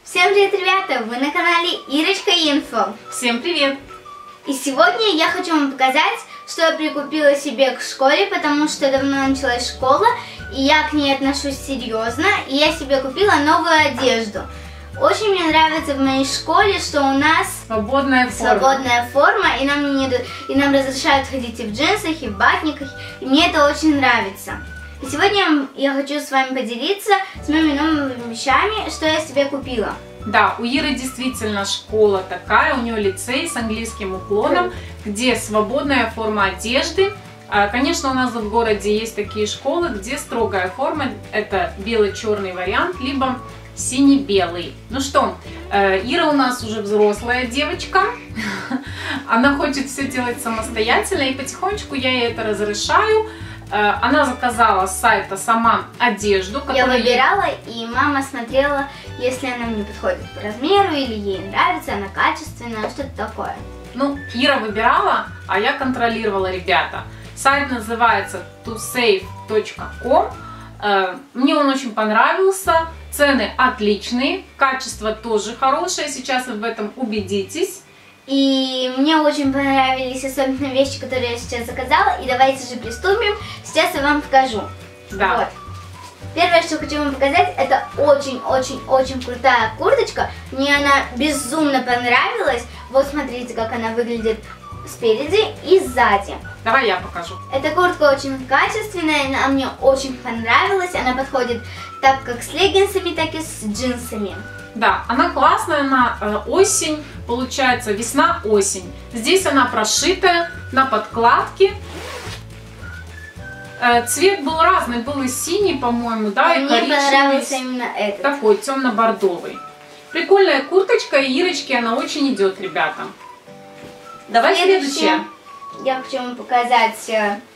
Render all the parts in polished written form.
Всем привет, ребята! Вы на канале Ирочка Инфо. Всем привет! И сегодня я хочу вам показать, что я прикупила себе к школе, потому что давно началась школа, и я к ней отношусь серьезно, и я себе купила новую одежду. Очень мне нравится в моей школе, что у нас свободная форма, и нам разрешают ходить и в джинсах, и в батниках, и мне это очень нравится. И сегодня я хочу с вами поделиться с моими новыми вещами, что я себе купила. Да, у Иры действительно школа такая, у нее лицей с английским уклоном, где свободная форма одежды. Конечно, у нас в городе есть такие школы, где строгая форма, это белый-черный вариант, либо синий-белый. Ну что, Ира у нас уже взрослая девочка, она хочет все делать самостоятельно, и потихонечку я ей это разрешаю. Она заказала с сайта сама одежду, которую я выбирала, и мама смотрела, если она мне подходит по размеру, или ей нравится, она качественная, что-то такое. Ну, Ира выбирала, а я контролировала, ребята. Сайт называется tosave.com. Мне он очень понравился, цены отличные, качество тоже хорошее, сейчас вы в этом убедитесь. И мне очень понравились особенно вещи, которые я сейчас заказала. И давайте же приступим. Сейчас я вам покажу. Да. Вот. Первое, что хочу вам показать, это очень-очень-очень крутая курточка. Мне она безумно понравилась. Вот смотрите, как она выглядит спереди и сзади. Давай я покажу. Эта куртка очень качественная, она мне очень понравилась. Она подходит так как с леггинсами, так и с джинсами. Да, она классная на осень, получается весна-осень. Здесь она прошитая на подкладке. Цвет был разный, был и синий, по-моему, да, и коричневый. Мне понравился именно этот. Такой темно-бордовый. Прикольная курточка, и Ирочке она очень идет, ребята. Давай следующее. Я хочу вам показать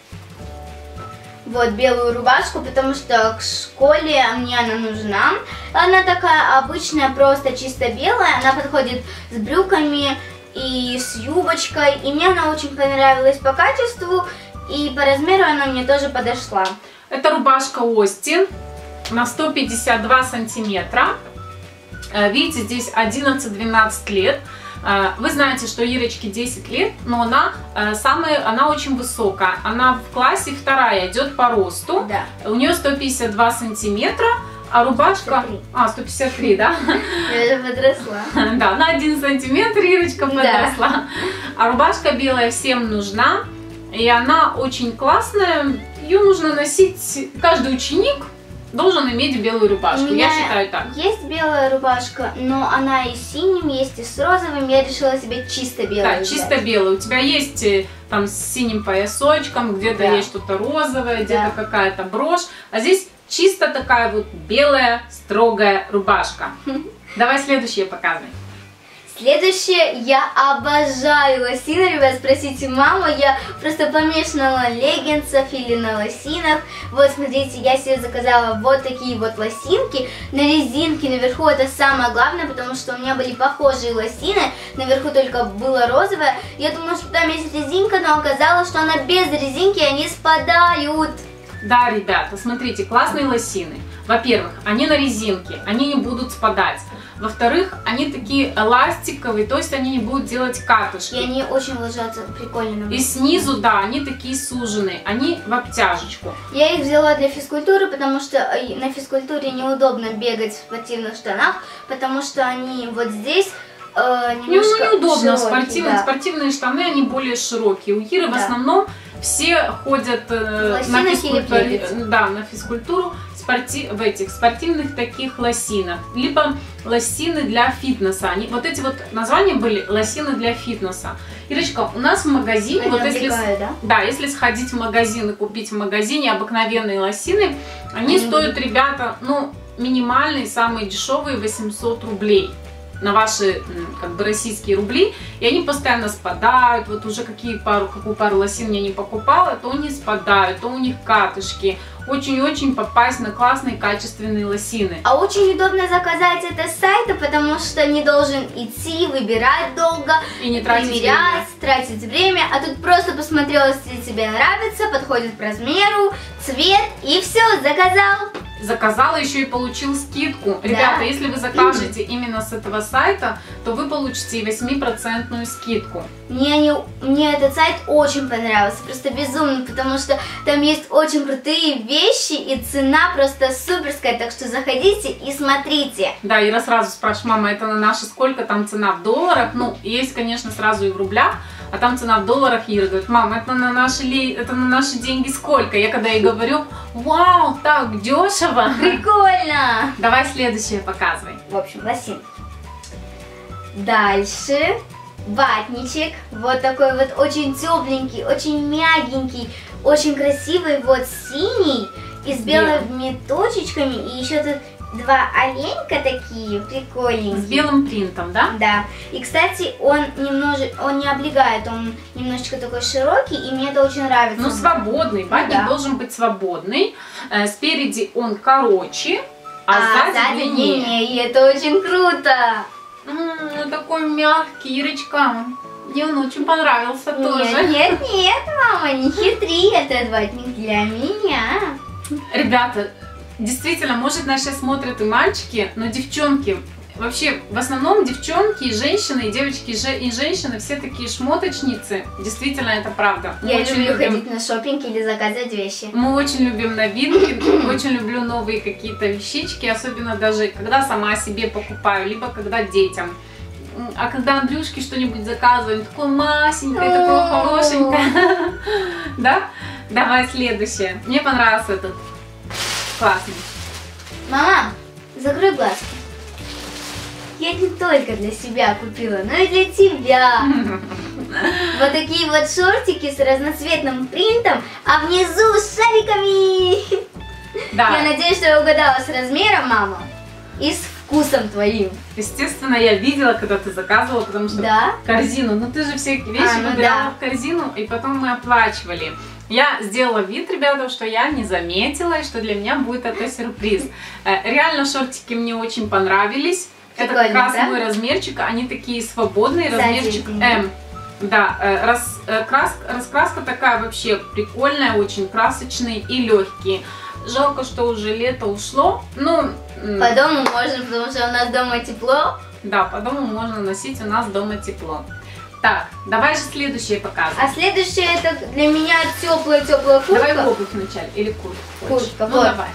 вот белую рубашку, потому что к школе мне она нужна. Она такая обычная, просто чисто белая. Она подходит с брюками и с юбочкой. И мне она очень понравилась по качеству. И по размеру она мне тоже подошла. Это рубашка Остин на 152 сантиметра. Видите, здесь 11-12 лет. Вы знаете, что Ирочке 10 лет, но она очень высокая. Она в классе вторая, идет по росту. Да. У нее 152 сантиметра, а рубашка... 153, да? Я уже подросла. Да, на 1 сантиметр Ирочка подросла. Да. А рубашка белая всем нужна. И она очень классная. Ее нужно носить, каждый ученик должен иметь белую рубашку, я считаю так. Есть белая рубашка, но она и с синим, есть и с розовым. Я решила себе чисто белую. Да, чисто белую. У тебя есть там с синим поясочком, где-то есть что-то розовое, где-то какая-то брошь. А здесь чисто такая вот белая, строгая рубашка. Давай следующее показывай. Следующее, я обожаю лосины, ребят, спросите маму, я просто помешана на леггинсах или на лосинах. Вот смотрите, я себе заказала вот такие вот лосинки на резинке наверху, это самое главное, потому что у меня были похожие лосины, наверху только было розовое. Я думала, что там есть резинка, но оказалось, что она без резинки, и они спадают. Да, ребята, смотрите, классные лосины. Во-первых, они на резинке, они не будут спадать. Во-вторых, они такие эластиковые, то есть они не будут делать катышки. И они очень ложатся прикольно. И снизу, да, они такие суженные, они в обтяжечку. Я их взяла для физкультуры, потому что на физкультуре неудобно бегать в спортивных штанах, потому что они вот здесь немножко неудобно, широкие, спортивные штаны, они более широкие. У Иры в основном все ходят на физкультуру в этих спортивных таких лосинах, либо лосины для фитнеса. Вот эти вот названия были лосины для фитнеса. Ирочка, у нас в магазине, вот если сходить в магазин и купить в магазине обыкновенные лосины, они стоят, ребята, ну, минимальные, самые дешевые 800 рублей. На ваши как бы российские рубли, и они постоянно спадают. Вот уже какую пару лосин я не покупала, то они спадают, то у них катышки. Очень-очень попасть на классные качественные лосины. А очень удобно заказать это с сайта, потому что не должен идти, выбирать долго, и не тратить время. А тут просто посмотрел, если тебе нравится, подходит по размеру, цвет, и все, заказал. заказал еще и получил скидку. Ребята, если вы закажете именно с этого сайта, то вы получите 8% скидку. Мне этот сайт очень понравился, просто безумно, потому что там есть очень крутые вещи и цена просто суперская, так что заходите и смотрите. Да, Ира сразу спрашивает: мама, это на наши сколько там цена в долларах? Ну, есть, конечно, сразу и в рублях, а там цена в долларах. Ира говорит: мама, это на наши деньги сколько? Я когда ей говорю: вау, так дешево. Прикольно! Давай следующее показывай. В общем, лосин. Дальше ватничек. Вот такой вот очень тепленький, очень мягенький, очень красивый. Вот синий и с белыми точечками. И еще тут два оленька такие прикольненькие. С белым принтом, да? Да. И, кстати, он не облегает, он немножечко такой широкий, и мне это очень нравится. Ну, свободный. Ватник должен быть свободный. Спереди он короче, а сзади длиннее. И это очень круто. Такой мягкий, Ирочка. Мне он очень понравился тоже. Нет, мама, не хитри, этот ватник для меня. Ребята, действительно, может, нас сейчас смотрят и мальчики, но девчонки, вообще, в основном девчонки и женщины, и девочки и женщины, все такие шмоточницы. Действительно, это правда. Я люблю ходить на шопинг или заказывать вещи. Мы очень любим новинки, очень люблю новые какие-то вещички, особенно даже когда сама себе покупаю, либо когда детям. А когда Андрюшке что-нибудь заказываем, такое масенькое, такое хорошенькое. Да? Давай следующее. Мне понравился этот. Классный. Мама, закрой глазки. Я не только для себя купила, но и для тебя. Вот такие вот шортики с разноцветным принтом, а внизу с шариками. Да. Я надеюсь, что я угадала с размером, мама, и с вкусом твоим. Естественно, я видела, когда ты заказывала, потому что корзину. Ну ты же все вещи выбирала в корзину, и потом мы оплачивали. Я сделала вид, ребята, что я не заметила, и что для меня будет это сюрприз. Реально шортики мне очень понравились. Это как раз мой размерчик, они такие свободные, размерчик М. Да, раскраска такая вообще прикольная, очень красочные и легкие. Жалко, что уже лето ушло. Ну, по дому можно, потому что у нас дома тепло. Да, по дому можно носить, у нас дома тепло. Так, давай же следующее показывай. А следующее это для меня теплая-теплая куртка. Давай обувь вначале, или куртку. Куртка, ну, вот. Давай.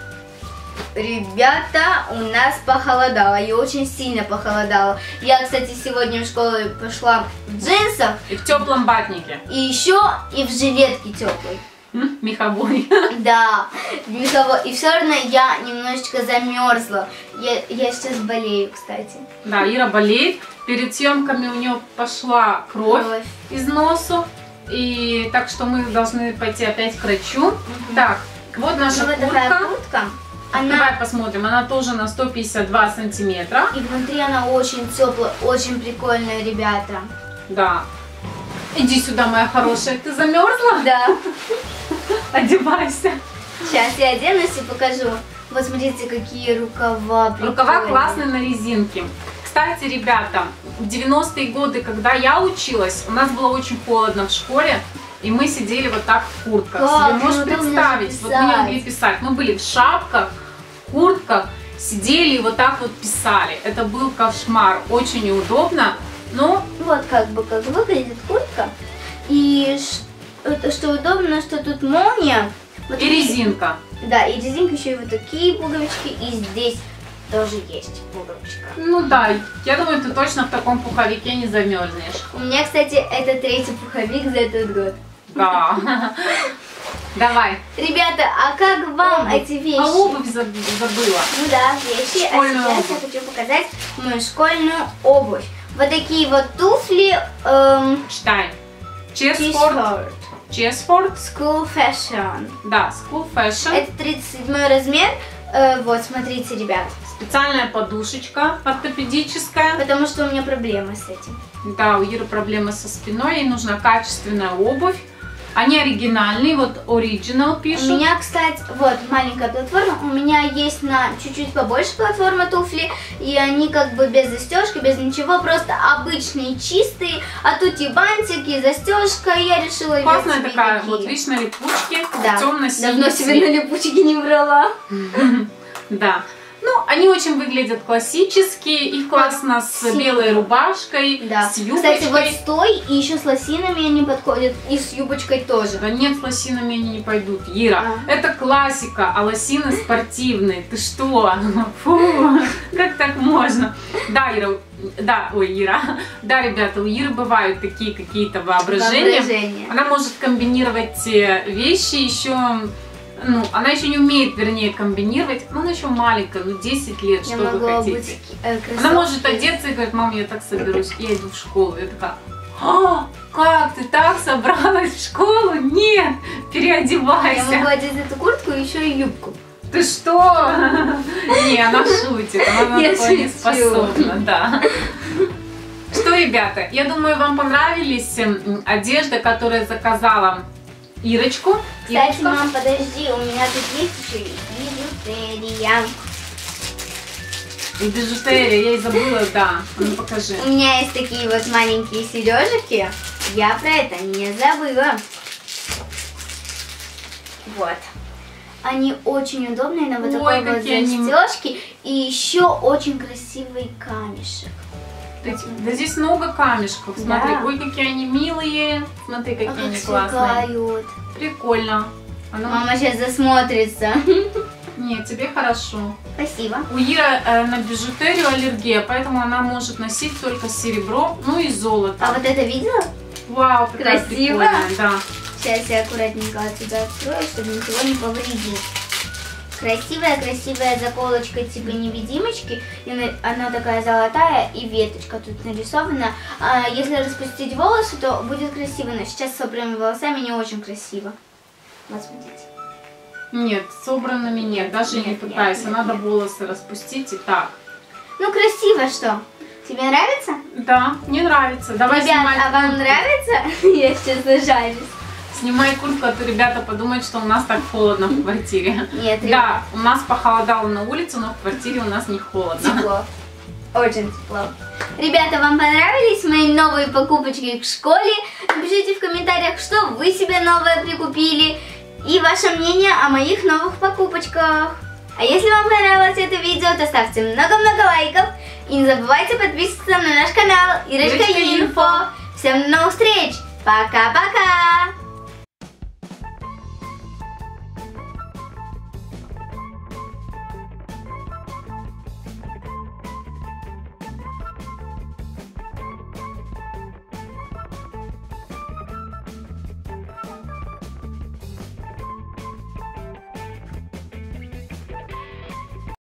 Ребята, у нас похолодало, и очень сильно похолодало. Я, кстати, сегодня в школу пошла в джинсах. И в теплом батнике. И еще и в жилетке теплой. Меховой. Да, меховой. И все равно я немножечко замерзла. Я сейчас болею, кстати. Да, Ира болеет. Перед съемками у нее пошла кровь из носу. И так что мы должны пойти опять к врачу. Так, вот наша куртка. Такая куртка. Давай посмотрим. Она тоже на 152 сантиметра. И внутри она очень теплая, очень прикольная, ребята. Да. Иди сюда, моя хорошая. Ты замерзла? Да. Одевайся. Сейчас я оденусь и покажу. Вот смотрите, какие рукава прикольные. Рукава классные на резинке. Кстати, ребята, в 90-е годы, когда я училась, у нас было очень холодно в школе, и мы сидели вот так в куртках. Себе можешь представить? Вот мы не могли писать. Мы были в шапках, в куртках, сидели и вот так вот писали. Это был кошмар, очень неудобно. Но вот как выглядит куртка. И что удобно, что тут молния. Вот и резинка. Да, и резинка еще и вот такие пуговички, и здесь тоже есть пуговичка. Ну да, я думаю, ты точно в таком пуховике не замерзнешь. У меня, кстати, это 3-й пуховик за этот год. Да. Давай. Ребята, а как вам эти вещи? А обувь забыла. Ну да, вещи. Школьную а сейчас я хочу показать мою школьную обувь. Вот такие вот туфли. Читай. Чесфорд. Чесфорд. School Fashion. Да, School Fashion. Это 37 размер. Вот, смотрите, ребят. Специальная подушечка ортопедическая. Потому что у меня проблемы с этим. Да, у Иры проблемы со спиной, ей нужна качественная обувь. Они оригинальные, вот Original пишут. У меня, кстати, вот маленькая платформа, у меня есть на чуть-чуть побольше платформы туфли, и они как бы без застежки, без ничего, просто обычные, чистые, а тут и бантик, и застежка, и я решила классная взять себе такая, такие. вот видишь, на липучке, Да, темно-синий давно себе на липучки не брала. Да. Ну, они очень выглядят классические, их классно с белой рубашкой, Да. с юбочкой. Кстати, вот с той и еще с лосинами они подходят, и с юбочкой тоже. Да нет, с лосинами они не пойдут, Ира. Это классика, а лосины спортивные. Ты что? Фу, как так можно? Да, Ира, да, ой, Ира. Да, ребята, у Иры бывают такие какие-то воображения. Она может комбинировать вещи еще. Ну, она еще не умеет, вернее, комбинировать. Ну, она еще маленькая, ну, 10 лет, что вы хотите. Она может одеться и говорит: мам, я так соберусь, я иду в школу. Я такая: а, как ты так собралась в школу? Нет, переодевайся. Я могу одеть эту куртку и еще и юбку. Ты что? Не, она шутит, она на такое не способна, да. Что, ребята, я думаю, вам понравились одежда, которую заказала Ирочку. Кстати, мам, подожди, у меня тут есть еще и бижутерия. И бижутерия, я и забыла, да. Ну, покажи. У меня есть такие вот маленькие сережки. Я про это не забыла. Вот. Они очень удобные на вот такой вот застежке. И еще очень красивый камешек. Да здесь много камешков. Смотри, Да. ой, какие они милые. Смотри, какие как они классные. сверкают. Прикольно. Мама сейчас засмотрится. Нет, тебе хорошо. Спасибо. У Иры на бижутерию аллергия, поэтому она может носить только серебро, ну и золото. А вот это видела? Вау, какая Красиво. прикольная, да. Сейчас я аккуратненько отсюда открою, чтобы ничего не повредить. Красивая заколочка типа невидимочки. И она такая золотая, и веточка тут нарисована. Если распустить волосы, то будет красиво. Но сейчас с собранными волосами не очень красиво. Вот смотрите. Нет, собранными нет, даже не пытайся. Надо волосы распустить и так. Ну красиво что? Тебе нравится? Да, мне нравится. Давай, ребят, снимай а вам куртку. Нравится? Я сейчас зажарюсь. Снимай куртку, а то ребята подумают, что у нас так холодно в квартире. Нет, да, у нас похолодало на улице, но в квартире у нас не холодно. Тепло. Очень тепло. Ребята, вам понравились мои новые покупочки к школе? Напишите в комментариях, что вы себе новое прикупили. И ваше мнение о моих новых покупочках. А если вам понравилось это видео, то ставьте много-много лайков. И не забывайте подписываться на наш канал Ирочка Инфо. Всем до новых встреч. Пока-пока.